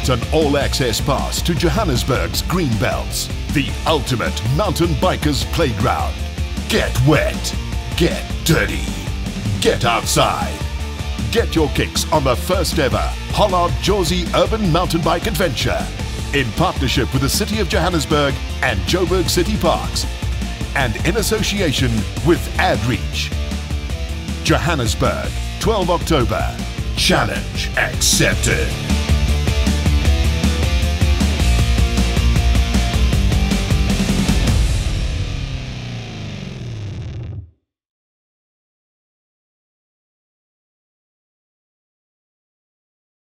Get an all-access pass to Johannesburg's Green Belts, the ultimate mountain bikers playground. Get wet, get dirty, get outside. Get your kicks on the first ever Hollard Jozi Urban Mountain Bike Adventure in partnership with the City of Johannesburg and Joburg City Parks and in association with AdReach. Johannesburg, 12 October. Challenge accepted.